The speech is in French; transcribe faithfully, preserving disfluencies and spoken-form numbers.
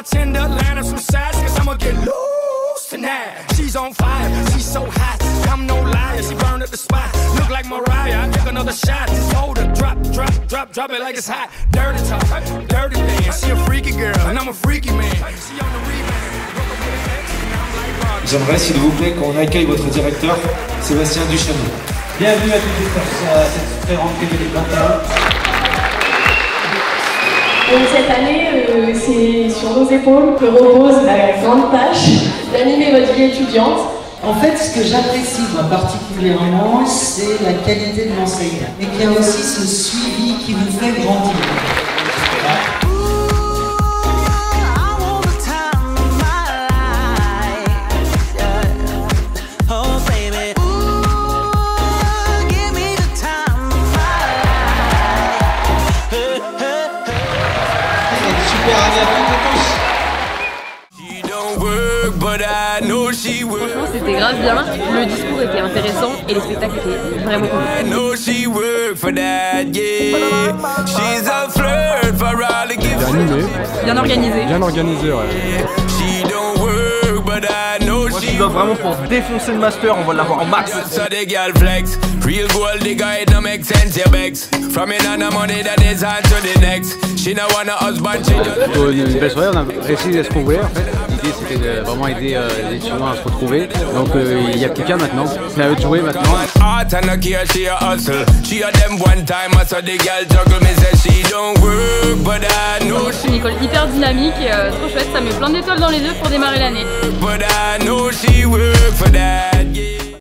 bartender, line up some sides, cause I'ma get loose tonight. She's on fire, she's so hot, I'm no liar, she burned up the spot. Look like Mariah, I take another shot. Just hold her, drop, drop, drop, drop it like it's hot. Dirty talk, dirty dance, she a freaky girl, and I'm a freaky man. She on the rebound. J'aimerais, s'il vous plaît, qu'on accueille votre directeur, Sébastien Duchesneau. Bienvenue à tous pour euh, cette très grande T V vingt et un. Donc cette année, euh, c'est sur nos épaules que repose la grande tâche d'animer votre vie étudiante. En fait, ce que j'apprécie moi particulièrement, c'est la qualité de l'enseignant. Mais qu'il y a aussi ce suivi qui vous fait grandir. Franchement, c'était grave bien, le discours était intéressant et les spectacles étaient vraiment cool. Bien animé. Bien organisé. Bien organisé, ouais. Moi qui dois vraiment pour défoncer le master, on va l'avoir en max. Plutôt une belle soirée, on a réussi à se trouver en fait. L'idée c'était de vraiment aider euh, les étudiants à se retrouver. Donc euh, il y a quelqu'un maintenant, c'est à eux de jouer maintenant. C'est une école hyper dynamique et euh, trop chouette, ça met plein d'étoiles dans les yeux pour démarrer l'année.